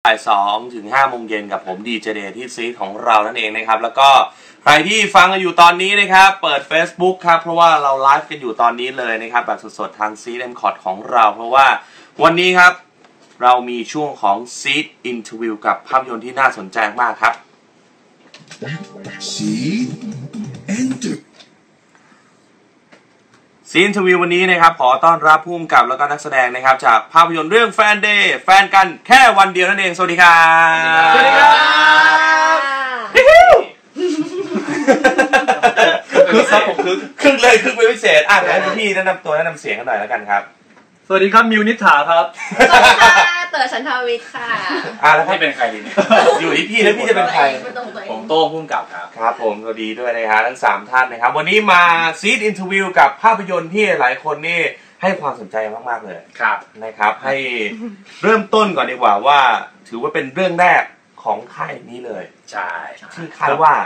บ่าย2 ถึง 5 โมงเย็นกับผมดีเจเดย์ที่ซีของเรานั่นเองนะครับแล้วก็ใครที่ฟังกันอยู่ตอนนี้นะครับเปิด Facebook ครับเพราะว่าเราไลฟ์กันอยู่ตอนนี้เลยนะครับแบบสดๆทางซีดเอ็มคอร์ดของเราเพราะว่าวันนี้ครับเรามีช่วงของซีดอินเทอร์วิวกับภาพยนตร์ที่น่าสนใจมากครับซีดอินเทอร์วิววันนี้นะครับขอต้อนรับผู้กำกับแล้วก็นักแสดงนะครับจากภาพยนตร์เรื่องแฟนเดย์แฟนกันแค่วันเดียวนั่นเองสวัสดีครับสวัสดีครับคึกครับผมคึกเลยคึกเป็นพิเศษให้พี่แนะนำตัวแนะนำเสียงกันหน่อยแล้วกันครับสวัสดีครับมิวนิษฐาครับสวัสดีค่ะเต๋อฉันทวิทย์ค่ะแล้วพี่เป็นใครดีเนี่ยอยู่ที่พี่แล้วพี่จะเป็นใครผมโต้งพุ่มกับครับผมสวัสดีด้วยนะครับทั้ง3ท่านนะครับวันนี้มาซีดอินเทอร์วิวกับภาพยนตร์ที่หลายคนนี่ให้ความสนใจมากๆเลยครับนะครับให้เริ่มต้นก่อนดีกว่าว่าถือว่าเป็นเรื่องแรกของค่ายนี้เลยใช่ชื่อค่ายว่า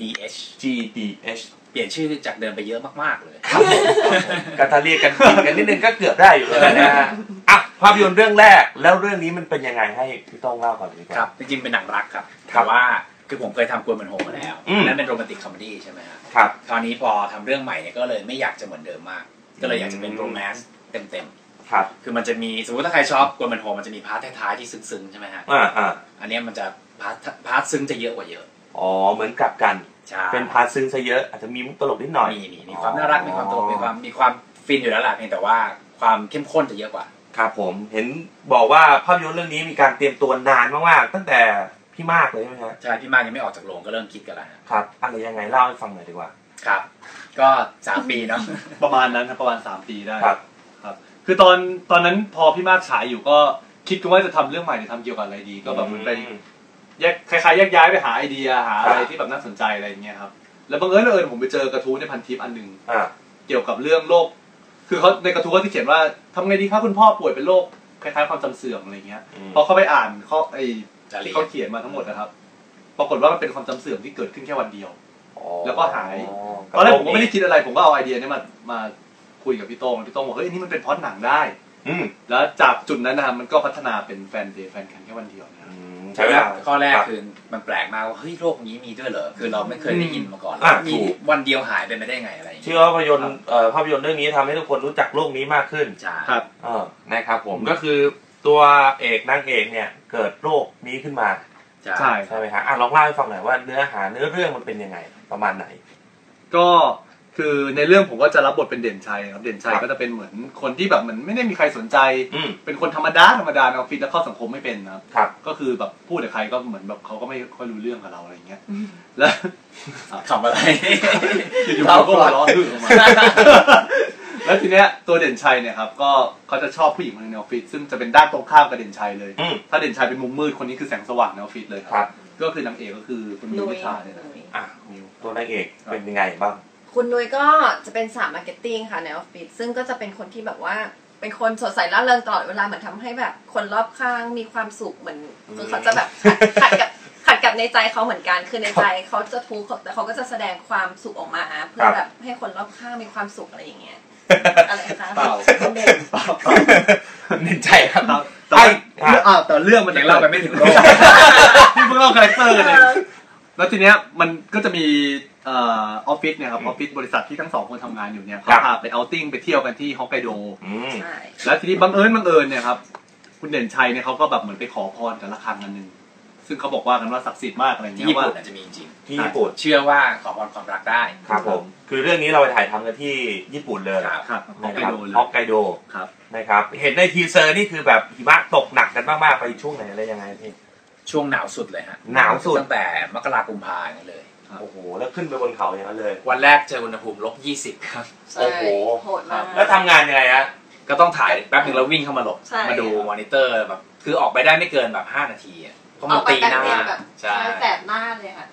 GDH เปลี่ยนชื่อจากเดิมไปเยอะมากๆเลยครับก็ถ้าเรียกกันผิดกันนิดนึงก็เกือบได้อยู่แล้วนะฮะภาพยนตร์เรื่องแรกแล้วเรื่องนี้มันเป็นยังไงให้พี่ต้องเล่าก่อนดีกว่าครับจริงๆเป็นหนังรักครับแต่ว่าคือผมเคยทำกวนเหมือนโฮมาแล้วนั่นเป็นโรแมนติกคอมเมดี้ใช่ไหมครับคราวนี้พอทำเรื่องใหม่เนี่ยก็เลยไม่อยากจะเหมือนเดิมมากก็เลยอยากจะเป็นโรแมนต์เต็มๆครับคือมันจะมีสมมติถ้าใครชอบกวนเหมือนโฮมันจะมีพาร์ทท้ายๆที่ซึ้งๆใช่ไหมฮะอันนี้มันจะพาร์ทซึ้งจะเยอะกว่าเยอะเหมือนกลับกันเป็นพาร์ทซึ้งซะเยอะอาจจะมีมุกตลกนิดหน่อยมีความน่ารักมีความตลกมีความฟินอยู่แล้วแหละเพียงแต่ว่าความเข้มข้นจะเยอะกว่าครับผมเห็นบอกว่าภาพยนตร์เรื่องนี้มีการเตรียมตัวนานมากๆตั้งแต่พี่มากเลยใช่ไหมครับใช่พี่มากยังไม่ออกจากโรงก็เริ่มคิดกันแล้วครับอะไรยังไงเล่าให้ฟังหน่อยดีกว่าครับก็3 ปีเนาะประมาณนั้นครับประมาณ3 ปีได้ครับคือตอนนั้นพอพี่มากฉายอยู่ก็คิดกันว่าจะทำเรื่องใหม่จะทำเกี่ยวกับอะไรดีก็แบบมันไปคล้ายๆแยกย้ายไปหาไอเดียหาอะไรที่แบบน่าสนใจอะไรอย่างเงี้ยครับแล้วบังเอิญผมไปเจอกระทู้ในพันทิปอันนึงเกี่ยวกับเรื่องโรคคือเขาในกระทู้เขาที่เขียนว่าทำไงดีครับคุณพ่อป่วยเป็นโรคคล้ายๆความจำเสื่อมอะไรเงี้ยพอเขาไปอ่านที่เขาเขียนมาทั้งหมดนะครับปรากฏว่ามันเป็นความจำเสื่อมที่เกิดขึ้นแค่วันเดียวแล้วก็หายตอนแรกผมก็ไม่ได้คิดอะไรผมก็เอาไอเดียนี้มาคุยกับพี่โต้งบอกเฮ้ยนี่มันเป็นพล็อตหนังได้แล้วจากจุดนั้นนะครับมันก็พัฒนาเป็นแฟนเดย์แฟนกันแค่วันเดียวใช่ไหมข้อแรกคือมันแปลกมากว่าเฮ้ยโรคนี้มีด้วยเหรอคือเราไม่เคยได้ยินมาก่อนมีวันเดียวหายไปไม่ได้ไงอะไรเชื่อว่าภาพยนตร์เรื่องนี้ทำให้ทุกคนรู้จักโรคนี้มากขึ้นครับนะครับผมก็คือตัวเอกนางเอกเนี่ยเกิดโรคนี้ขึ้นมาใช่ไหมครับลองเล่าให้ฟังหน่อยว่าเนื้อเรื่องมันเป็นยังไงประมาณไหนก็คือในเรื่องผมก็จะรับบทเป็นเด่นชัยครับเด่นชัยก็จะเป็นเหมือนคนที่แบบเหมือนไม่ได้มีใครสนใจเป็นคนธรรมดาในออฟฟิศแล้วเข้าสังคมไม่เป็นนะครับก็คือแบบพูดกับใครก็เหมือนแบบเขาก็ไม่ค่อยรู้เรื่องกับเราอะไรอย่างเงี้ยแล้วทำอะไรอยู่ๆเขาก็ร้องฮึ่งออกมาแล้วทีเนี้ยตัวเด่นชัยเนี่ยครับก็เขาจะชอบผู้หญิงคนนึงในออฟฟิศซึ่งจะเป็นด้านตรงข้ามกับเด่นชัยเลยถ้าเด่นชัยเป็นมุมมืดคนนี้คือแสงสว่างในออฟฟิศเลยครับก็คือนางเอกก็คือคุณมิวนิษฐาเนี่ยนะตัวนางเอกเป็นยังไงบ้างคุณนุ้ยก็จะเป็นสาวมาร์เก็ตติ้งค่ะในออฟฟิศซึ่งก็จะเป็นคนที่แบบว่าเป็นคนสดใสร่าเริงตลอดเวลาเหมือนทำให้แบบคนรอบข้างมีความสุขเหมือนคือเขาจะแบบขัดกับในใจเขาเหมือนกันคือในใจเขาจะทุกข์แต่เขาก็จะแสดงความสุขออกมาเพื่อแบบให้คนรอบข้างมีความสุขอะไรอย่างเงี้ยอะไรคะเปล่าเด่นใจครับแต่เรื่องมันยังเล่าไปไม่ถึงโลกที่เพิ่งเล่าคาแรคเตอร์กันเลยแล้วทีเนี้ยมันก็จะมีออฟฟิศเนี่ยครับออฟฟิศบริษัทที่ทั้ง2คนทำงานอยู่เนี่ยเขาพาไปเอาติ้งไปเที่ยวกันที่ฮอกไกโดแล้วทีนี้บังเอิญเนี่ยครับคุณเด่นชัยเนี่ยเขาก็แบบเหมือนไปขอพรกับระฆังอันนึงซึ่งเขาบอกว่ากันว่าศักดิ์สิทธิ์มากอะไรเงี้ยที่ญี่ปุ่นอาจจะมีจริงที่ญี่ปุ่นเชื่อว่าขอพรความรักได้ครับผมคือเรื่องนี้เราไปถ่ายทำกันที่ญี่ปุ่นเลยครับฮอกไกโดครับนะครับเห็นในทีเซอร์นี่คือแบบหิมะตกหนักกันมากๆไปช่วงไหนอะไรยังไงพี่ช่วงหนาวสุดเลยฮะหนาวสุดตั้งแต่มกราคมกุมภาพันธ์เลยโอ้โหแล้วขึ้นไปบนเขาอย่างนั้นเลยวันแรกเจออุณหภูมิ-20ครับโอ้โหโหดมากแล้วทำงานยังไงฮะก็ต้องถ่ายแป๊บนึงแล้ววิ่งเข้ามาหลบมาดูมอนิเตอร์แบบคือออกไปได้ไม่เกินแบบ5 นาทีเพราะมันตีหน้าใช่แสบหน้าเลยค่ะ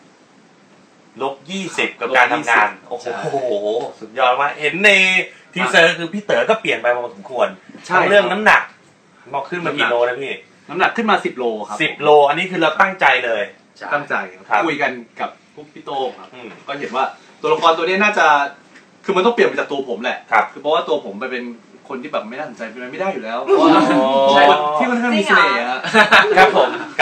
-20กับการทำงานโอ้โหสุดยอดมากเห็นในทีเซอร์คือพี่เต๋อก็เปลี่ยนไปพอสมควรทั้งเรื่องน้ำหนักบอกขึ้นมากี่โลนะพี่น้ำหนักขึ้นมา10 โลครับ 10 โลอันนี้คือเราตั้งใจเลยตั้งใจคุยกันกับพี่โต้งครับก็เห็นว่าตัวละครตัวนี้น่าจะคือมันต้องเปลี่ยนไปจากตัวผมแหละคือเพราะว่าตัวผมไปเป็นคนที่แบบไม่น่าสนใจเป็นไม่ได้อยู่แล้วเพราะว่าที่มันมีเสน่ห์ครับผม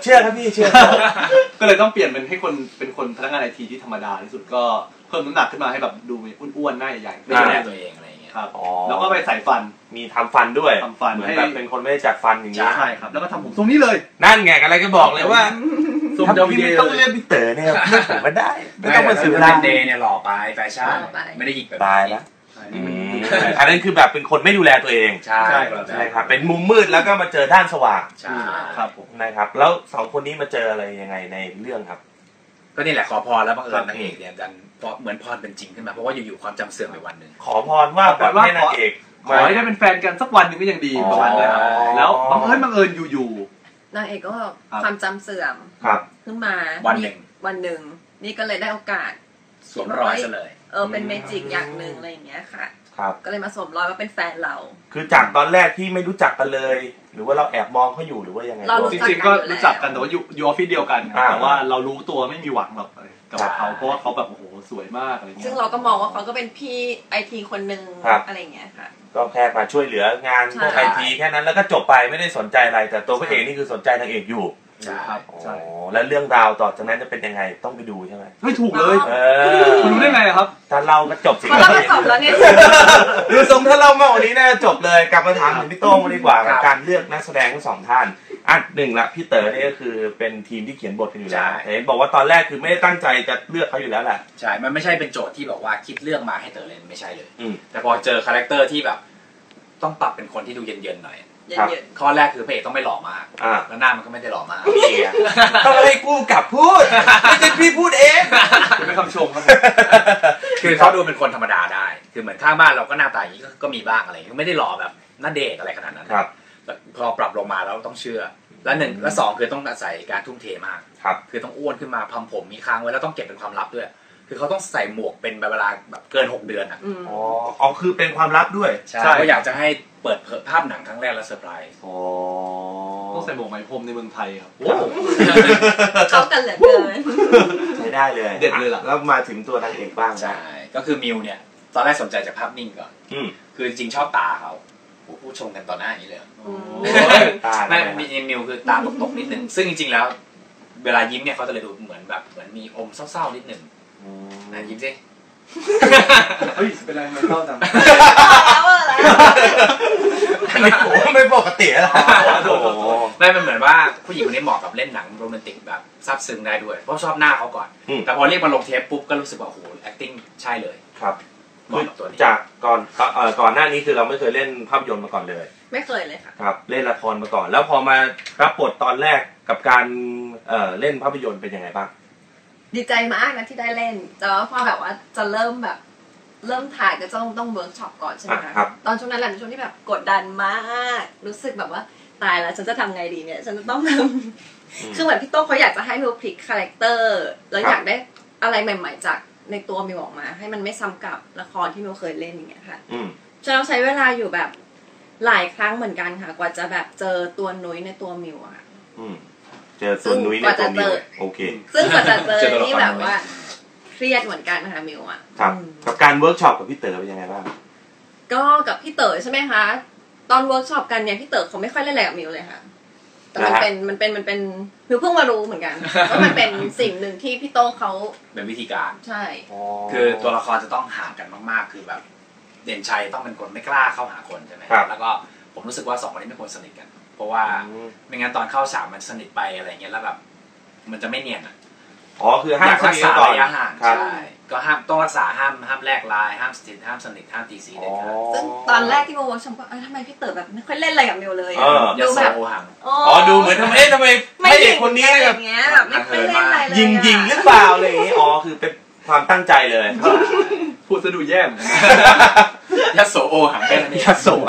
ชื่อครับพี่เชื่อก็เลยต้องเปลี่ยนเป็นคนพนักงานไอทีที่ธรรมดาที่สุดก็เพิ่มน้ำหนักขึ้นมาให้แบบดูอ้วนๆหน้าใหญ่ๆไม่ดูแลตัวเองอะไรอย่างเงี้ยครับแล้วก็ไปใส่ฟันมีทำฟันด้วยทำฟันเหมือนแบบเป็นคนไม่ได้จัดฟันอย่างนี้ใช่ครับแล้วก็ทำผมทรงนี้เลยนั่นไงอะไรก็บอกเลยว่าทรงถ้าเดวิพี่เดไม่ย์ต้องเรียกพี่เต๋อเนี่ยเรียกผมก็ได้ไม่ต้องมาเสียเวลาลาเดย์เนี่ยหล่อไปแฟชั่นไม่ได้หยิกแบบตายแล้วอันนั้นคือแบบเป็นคนไม่ดูแลตัวเองใช่ใช่ครับเป็นมุมมืดแล้วก็มาเจอด้านสว่างใช่ครับผมนะครับแล้วสองคนนี้มาเจออะไรยังไงในเรื่องครับก็นี่แหละขอพรแล้วบังเอิญนางเอกเนี่ยดันเหมือนพรเป็นจริงขึ้นมาเพราะว่าอยู่ๆความจำเสื่อมไปวันหนึ่งขอพรว่าแบบให้นางเอกขอให้ได้เป็นแฟนกันสักวันหนึ่งก็ยังดีประมาณนี้ครับแล้วบังเอิญอยู่นางเอกก็ความจำเสื่อมครับขึ้นมาวันหนึ่งนี่ก็เลยได้โอกาสสวมรอยซะเลยเป็นเมจิกอย่างหนึ่งอะไรอย่างเงี้ยค่ะครับก็เลยมาสวมรอยว่าเป็นแฟนเราคือจากตอนแรกที่ไม่รู้จักกันเลย หรือว่าเราแอบมองเขาอยู่หรือว่ายังไงเรารู้จริงๆก็รู้จักกันแต่ว่าอยู่ออฟฟิศเดียวกันแต่ว่าเรารู้ตัวไม่มีหวังหรอกกับเขาเพราะว่าเขาแบบโอ้โหสวยมากอะไรเงี้ยซึ่งเราก็มองว่าเขาก็เป็นพี่ไอทีคนหนึ่งอะไรอย่างเงี้ยค่ะก็แค่มาช่วยเหลืองานพวกไอทีแค่นั้นแล้วก็จบไปไม่ได้สนใจอะไรแต่ตัวพระเอกนี่คือสนใจนางเอกอยู่ใช่ครับโอ้ใช่แล้วเรื่องราวต่อจากนั้นจะเป็นยังไงต้องไปดูใช่ไหมไม่ถูกเลย คุณรู้ได้ไงครับถ้าเราก็จบสิเราก็จบแล้วเนี่ยดูทรงถ้าเรามาวันนี้น่าจะจบเลยกลับมาถามถึงพี่โต้งมาดีกว่ากับการเลือกนักแสดงทั้งสองท่านหนึ่งละพี่เต๋อนี่ก็คือเป็นทีมที่เขียนบทกันอยู่แล้วเห็นบอกว่าตอนแรกคือไม่ได้ตั้งใจจะเลือกเขาอยู่แล้วแหละใช่มันไม่ใช่เป็นโจทย์ที่บอกว่าคิดเรื่องมาให้เต๋อเล่นไม่ใช่เลยอืมแต่พอเจอคาแรคเตอร์ที่แบบต้องปรับเป็นคนที่ดูเย็นๆหน่อยเย็นข้อแรกคือพระเอกต้องไม่หล่อมาก แล้วหน้ามันก็ไม่ได้หล่อมากต้องให้กูกลับพูดไม่ใช่พี่พูดเองเป็นคำชมครับคือเขาดูเป็นคนธรรมดาได้ คือเหมือนข้างบ้านเราก็หน้าตาอย่างนี้ก็มีบ้างอะไรอย่างนี้ไม่ได้หล่อแบบหน้าเด็กอะไรขนาดนั้นครับพอปรับลงมาแล้วต้องเชื่อ และหนึ่งและสองคือต้องอาศัยการทุ่มเทมากครับคือต้องอ้วนขึ้นมาทำผมมีค้างไว้แล้วต้องเก็บเป็นความลับด้วย คือเขาต้องใส่หมวกเป็นเวลาแบบเกิน6 เดือนอ่ะอ๋อคือเป็นความลับด้วยใช่ก็อยากจะให้เปิดเผยภาพหนังครั้งแรกแล้วเซอร์ไพรส์อ๋อต้องใส่หมวกไหมพรมในเมืองไทยครับเข้ากันเหลือเกินใช้ได้เลยเด็ดเลยล่ะแล้วมาถึงตัวนางเอกบ้างใช่ก็คือมิวเนี่ยตอนแรกสนใจจากภาพนิ่งก่อน คือจริงชอบตาเขาพูดชมกันต่อหน้าอย่างนี้เลย ไม่มีมิวคือตาตกๆนิดนึงซึ่งจริงๆแล้วเวลายิ้มเนี่ยเขาจะเลยดูเหมือนมีอมเศร้าๆนิดนึงนะยิ้มสิเฮ้ยเป็นไรมันเข้าจังไม่ปกติแล้วไม่มันเหมือนว่าผู้หญิงคนนี้เหมาะกับเล่นหนังโรแมนติกแบบซาบซึ้งได้ด้วยเพราะชอบหน้าเขาก่อนแต่พอเรียกมาลงเทปปุ๊บก็รู้สึกว่าโอ้โห acting ใช่เลยครับเหมาะกับตัวนี้จากก่อนหน้านี้คือเราไม่เคยเล่นภาพยนตร์มาก่อนเลยไม่เคยเลยค่ะครับเล่นละครมาก่อน แล้วพอมารับบทตอนแรกกับการเล่นภาพยนตร์เป็นยังไงบ้างดีใจมากนะที่ได้เล่นแต่ว่าพอแบบว่าจะเริ่มถ่ายก็ต้องเวิร์กช็อปก่อนใช่ไหมคะตอนช่วงนั้นแหละเป็นช่วงที่แบบกดดันมากรู้สึกแบบว่าตายแล้วฉันจะทำไงดีเนี่ยฉันจะต้องทำคือเหมือนพี่โต้เขาอยากจะให้มิวพลิกคาแรคเตอร์แล้วอยากได้อะไรใหม่ๆจากในตัวมิวออกมาให้มันไม่ซ้ำกับละครที่มิวเคยเล่นอย่างเงี้ยค่ะฉันต้องใช้เวลาอยู่แบบหลายครั้งเหมือนกันค่ะกว่าจะแบบเจอตัวนุ้ยในตัวมิวอะเจอตัวนุ้ยในตัวมิวโอเคซึ่งกว่าจะเจอนี่แบบว่าเครียดเหมือนกันนะคะมิวอ่ะครับกับการเวิร์กช็อปกับพี่เต๋อเป็นยังไงบ้างก็กับพี่เต๋อใช่ไหมคะตอนเวิร์กช็อปกันเนี่ยพี่เต๋อเขาไม่ค่อยเล่นอะไรกับมิวเลยค่ะแต่มันเป็นมิวเพิ่งมารู้เหมือนกันว่ามันเป็นสิ่งหนึ่งที่พี่โต้เขาเป็นวิธีการใช่คือตัวละครจะต้องห่างกันมากๆคือแบบเด่นชัยต้องเป็นคนไม่กล้าเข้าหาคนใช่ไหมแล้วก็ผมรู้สึกว่า2 คนนี้ไม่ควรสนิทกันเพราะว่าไม่งั้นตอนเข้าฉากมันสนิทไปอะไรเงี้ยแล้วแบบมันจะไม่เนียนอ่ะคือห้ามรักษาระยะห่างใช่ก็ห้ามต้องรักษาห้ามแลกไลน์ห้ามสนิทห้ามตีสีเด็ดขาดซึ่งตอนแรกที่มาเวิร์กช็อปก็ทำไมพี่เต๋อแบบไม่ค่อยเล่นอะไรกับมิวเลยดูแบบดูเหมือนทำไมไม่เด็กคนนี้แบบเงี้ยแบบไม่ค่อยเล่นอะไรเลยยิงหรือเปล่าอะไรอย่างงี้คือเป็นความตั้งใจเลยพูดซะดูแย่ยัสโสโอหังแค่นี้ยัสโส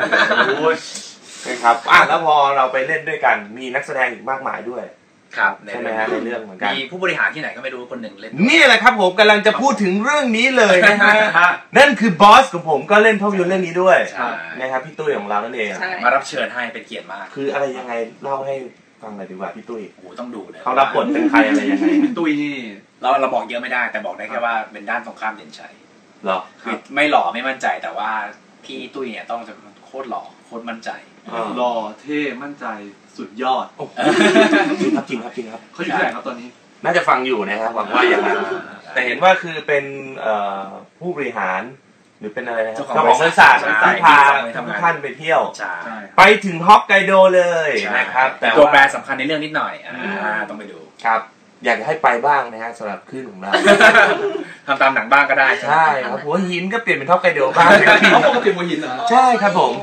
นะครับแล้วพอเราไปเล่นด้วยกันมีนักแสดงอีกมากมายด้วยครับใช่ไหมฮะในเรื่องเหมือนกันมีผู้บริหารที่ไหนก็ไม่รู้คนหนึ่งเล่นนี่แหละครับผมกำลังจะพูดถึงเรื่องนี้เลยนะฮะนั่นคือบอสของผมก็เล่นภาพยนตร์เรื่องนี้ด้วยนะครับพี่ตุ้ยของเรานั่นเองมารับเชิญให้เป็นเกียรติมากคืออะไรยังไงเล่าให้ฟังหน่อยดีกว่าพี่ตุ้ยโอ้ต้องดูเลยเขารับบทเป็นใครอะไรยังไงตุ้ยนี่เราบอกเยอะไม่ได้แต่บอกได้แค่ว่าเป็นด้านตรงข้ามเด่นชัยหรอคือไม่หล่อไม่มั่นใจแต่ว่าพี่ตุ้ยเนี่ยต้องจะโคตรหล่อโคตรมั่นใจหล่อเท่มั่นใจสุดยอดจริงครับจริงครับเขาอยู่ที่ไหนครับตอนนี้น่าจะฟังอยู่นะครับหวังว่าอย่างนั้นแต่เห็นว่าคือเป็นผู้บริหารหรือเป็นอะไรนะครับเจ้าของบริษัทที่พาทุกท่านไปเที่ยวไปถึงฮอกไกโดเลยนะครับแต่ตัวแปรสำคัญในเรื่องนิดหน่อยต้องไปดูครับอยากให้ไปบ้างนะฮะสำหรับคลื่นของเราทำตามหนังบ้างก็ได้ใช่ครับหัวหินก็เปลี่ยนเป็นฮอกไกโดบ้างเขาปกติหัวหินเหรอใช่ครับผม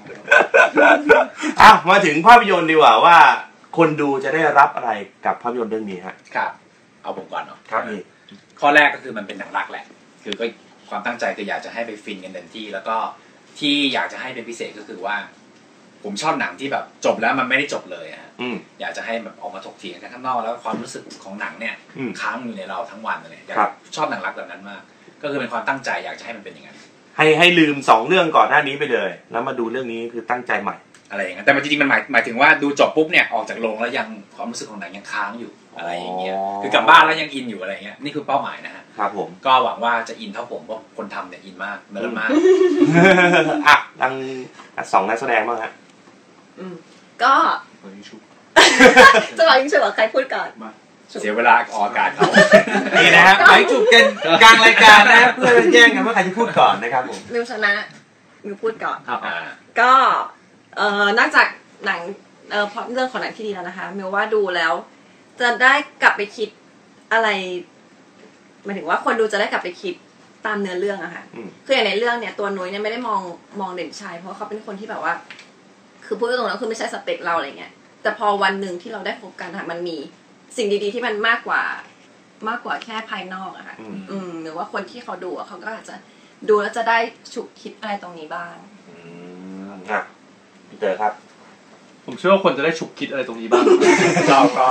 มาถึงภาพยนตร์ดีกว่าว่าคนดูจะได้รับอะไรกับภาพยนตร์เรื่องนี้ฮะครับเอาผมก่อนเนาะครับนี่ข้อแรกก็คือมันเป็นหนังรักแหละคือก็ความตั้งใจคืออยากจะให้ไปฟินกันเต็มที่แล้วก็ที่อยากจะให้เป็นพิเศษก็คือว่าผมชอบหนังที่แบบจบแล้วมันไม่ได้จบเลยฮะอยากจะให้แบบออกมาถกเถียงกันข้างนอกแล้วความรู้สึกของหนังเนี่ยค้างอยู่ในเราทั้งวันเลยชอบหนังรักแบบนั้นมากก็คือเป็นความตั้งใจอยากจะให้มันเป็นอย่างนั้นให้ลืม2เรื่องก่อนหน้านี้ไปเลยแล้วมาดูเรื่องนี้คือตั้งใจใหม่อะไรอย่างเงี้ยแต่มันจริงๆมันหมายถึงว่าดูจบปุ๊บเนี่ยออกจากโรงแล้วยังความรู้สึกของหนังยังค้างอยู่อะไรอย่างเงี้ยคือกลับบ้านแล้วยังอินอยู่อะไรเงี้ยนี่คือเป้าหมายนะฮะครับผมก็หวังว่าจะอินเท่าผมเพราะคนทำเนี่ยอินมากเนิร์ดมากดัง2นักแสดงบ้างฮะก็จะมายิงฉุบใครพูดก่อนเสียเวลาออกอากาศเขานี่นะฮะไปฉุบกันกลางรายการนะเพื่อแย่งกันว่าใครจะพูดก่อนนะครับผมมิวชนะมิวพูดก่อนก็นอกจากหนังเพราะเรื่องของหนังที่ดีแล้วนะคะมิวว่าดูแล้วจะได้กลับไปคิดอะไรหมายถึงว่าคนดูจะได้กลับไปคิดตามเนื้อเรื่องอะค่ะคืออย่างในเรื่องเนี่ยตัวนุ้ยเนี่ยไม่ได้มองเด่นชัยเพราะเขาเป็นคนที่แบบว่าคือพูดตรงๆแล้วคือไม่ใช่สเปคเราอะไรเงี้ยแต่พอวันหนึ่งที่เราได้พบกันค่ะมันมีสิ่งดีๆที่มันมากกว่าแค่ภายนอกอะค่ะหรือว่าคนที่เขาดูเขาก็อาจจะดูแล้วจะได้ฉุกคิดอะไรตรงนี้บ้างพี่เต๋อครับผมเชื่อว่าคนจะได้ฉุกคิดอะไรตรงนี้บ้างก็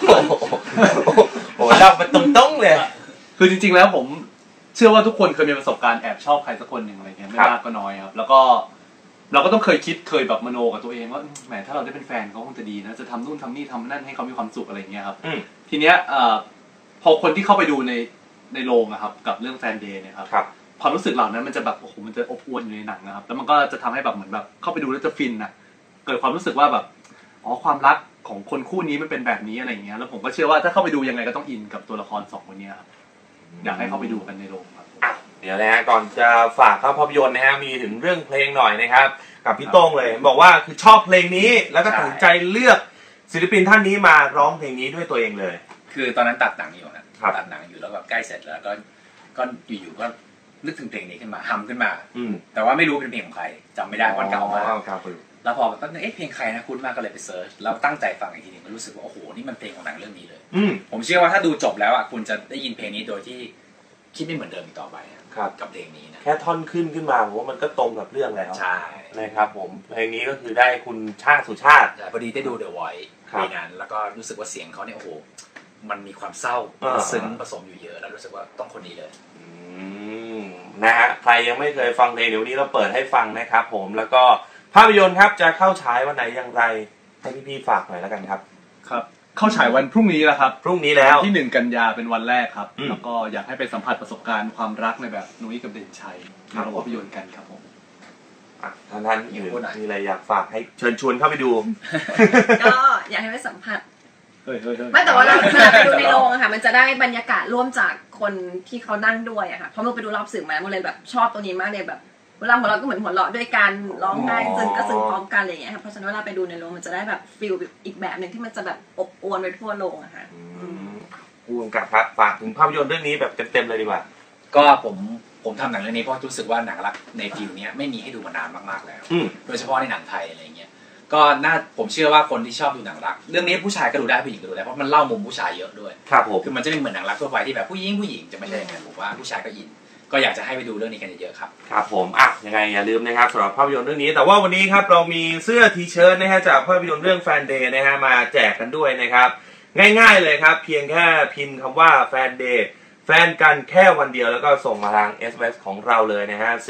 โอ้เราไปตรงๆเลยคือจริงๆแล้วผมเชื่อว่าทุกคนเคยมีประสบการณ์แอบชอบใครสักคนหนึ่งอะไรเงี้ยไม่มากก็น้อยครับแล้วก็เราก็ต้องเคยแบบมโนกับตัวเองว่าแหมถ้าเราได้เป็นแฟนเขาคงจะดีนะจะทำนู่นทำนี่ทำนั่นให้เขามีความสุขอะไรเงี้ยครับทีเนี้ยพอคนที่เข้าไปดูในโรงอะครับกับเรื่องแฟนเดย์เนี่ยครับความรู้สึกเหล่านั้นมันจะแบบโอ้โหมันจะอบอวลอยู่ในหนังนะครับแล้วมันก็จะทำให้แบบเหมือนแบบเข้าไปดูแล้วจะฟินนะเกิดความรู้สึกว่าแบบความรักของคนคู่นี้มันเป็นแบบนี้อะไรเงี้ยแล้วผมก็เชื่อว่าถ้าเข้าไปดูยังไงก็ต้องอินกับตัวละคร2คนนี้ครับอยากให้เข้าไปดูกันในโรงครับเดี๋ยวนะฮะก่อนจะฝากเข้าภาพยนตร์นะฮะมีถึงเรื่องเพลงหน่อยนะครับกับพี่โต้งเลยบอกว่าคือชอบเพลงนี้แล้วก็ตัดสินใจเลือกศิลปินท่านนี้มาร้องเพลงนี้ด้วยตัวเองเลยคือตอนนั้นตัดหนังอยู่นะตัดหนังอยู่แล้วแบบใกล้เสร็จแล้วก็อยู่ๆก็นึกถึงเพลงนี้ขึ้นมาฮัมขึ้นมาแต่ว่าไม่รู้เป็นเพลงของใครจำไม่ได้วันเก่ามากแล้วพอตั้งเพลงใครนะคุ้นมากก็เลยไปเซิร์ชแล้วตั้งใจฟังอีกทีนึงก็รู้สึกว่าโอ้โหนี่มันเพลงของหนังเรื่องนี้เลยผมเชื่อว่าถ้าดูจบแล้วอ่ะคุณจะได้ยินเพลงนี้โดยที่คิดไม่เหมือนเดิมอีกต่อไปกับเพลงนี้นะแค่ท่อนขึ้นมาผมว่ามันก็ตรงกับเรื่องแล้วใช่นะครับผมเพลงนี้ก็คือได้คุณชาติสุชาติพอดีได้ดู The Voice ปีนั้นแล้วก็รู้สึกว่าเสียงเขาเนี่ยโอ้โหมันมีความเศร้าซึ้งผสมอยู่เยอะแล้วรู้สึกว่าต้องคนนี้เลยนะฮะใครยังไม่เคยฟังเพลงเดี๋ยวนี้เราเปิดให้ฟังนะครับผมแล้วก็ภาพยนตร์ครับจะเข้าฉายวันไหนอย่างไรให้พี่ๆฝากหน่อยแล้วกันครับครับเข้าฉายวันพรุ่งนี้แล้วครับพรุ่งนี้แล้วที่1 กันยาเป็นวันแรกครับแล้วก็อยากให้ไปสัมผัสประสบการณ์ความรักในแบบนุ้ยกับเด่นชัยในโรงภาพยนตร์กันครับผมท่านอื่นมีอะไรอยากฝากให้เชิญชวนเข้าไปดูก็อยากให้ไปสัมผัสไม่แต่ว่าเราไปดูในโรงอะค่ะมันจะได้บรรยากาศร่วมจากคนที่เขานั่งด้วยอะค่ะเพราะเราไปดูรอบสื่อมามันเลยแบบชอบตัวนี้มากเลยแบบเวลาหัวเราะก็เหมือนหัวเราะด้วยกันร้องไห้ซึ้งก็ซึ้งพร้อมกันอะไรอย่างเงี้ยค่ะเพราะฉะนั้นเวลาไปดูในโรงมันจะได้แบบฟีลอีกแบบนึงที่มันจะแบบอบอวลไปทั่วโรงอะค่ะผู้กำกับฝากถึงภาพยนตร์เรื่องนี้แบบเต็มๆเลยดีกว่าก็ผมทำหนังเรื่องนี้เพราะรู้สึกว่าหนังรักในฟิลนี้ไม่มีให้ดูมานานมากๆแล้วโดยเฉพาะในหนังไทยอะไรเงี้ยก็ผมเชื่อว่าคนที่ชอบดูหนังรักเรื่องนี้ผู้ชายก็ดูได้ผู้หญิงก็ดูได้เพราะมันเล่ามุมผู้ชายเยอะด้วยครับผมคือมันจะไม่เหมือนหนังรักทั่วไปที่แบบผู้หญิงจะไม่ใช่อย่างนั้นผมว่าผู้ชายก็อินก็อยากจะให้ไปดูเรื่องนี้กันเยอะๆครับครับผมยังไงอย่าลืมนะครับสำหรับภาพยนตร์เรื่องนี้แต่ว่าวันนี้ครับเรามีเสื้อทีเชิ้ตนะฮะจากภาพยนตร์เรื่องแฟนเดย์นะฮะมาแจกกันด้วยนะครับง่ายๆเลยครับเพียงแค่พิมพ์คำว่าแฟนเดย์แฟนกันแค่วันเดียวแล้วก็ส่งมาทาง SMS ของเราเลยนะฮะ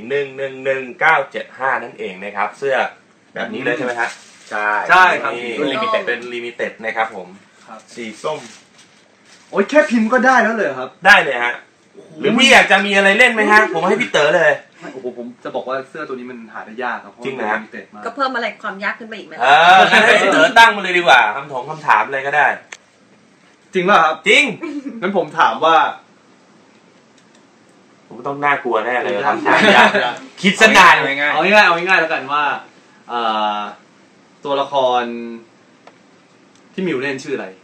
4111975นั่นเองนะครับเสื้อแบบนี้เลยใช่ไหมฮะใช่ครับเป็นลิมิเต็ดนะครับผมสีส้มโอ้ยแค่พิมพ์ก็ได้แล้วเลยครับได้เลยฮะหรือพี่อยากจะมีอะไรเล่นไหมฮะผมให้พี่เต๋อเลยโอ้โหผมจะบอกว่าเสื้อตัวนี้มันหาได้ยากครับเพราะจริงมันนะลิมิเต็ดมากก็เพิ่มอะไรความยากขึ้นไปอีกไหมงั้นให้เต๋อตั้งมาเลยดีกว่าคำถามเลยก็ได้จริงป่ะครับจริงงั้นผมถามว่าผมต้องน่ากลัวแน่เลยยากคำถามยากคิดซะนานง่ายเอาง่ายๆเอาง่ายๆแล้วกันว่าตัวละครที่มิวเล่นชื่ออะไร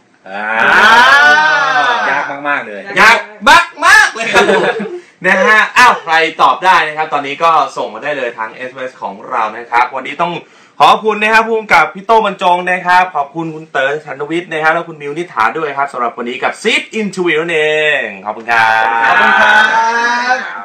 ยากมากๆเลยยากมากเลยครับผมนะฮะอ้าวใครตอบได้นะครับตอนนี้ก็ส่งมาได้เลยทาง SMS ของเรานะครับวันนี้ต้องขอบคุณนะครับผู้กำกับพี่โต้บรรจงนะครับขอบคุณคุณเต๋อชันวิทย์นะครับแล้วคุณมิวนิษฐาด้วยครับสำหรับวันนี้กับ Seed Interview นั่นเองขอบคุณครับขอบคุณครับ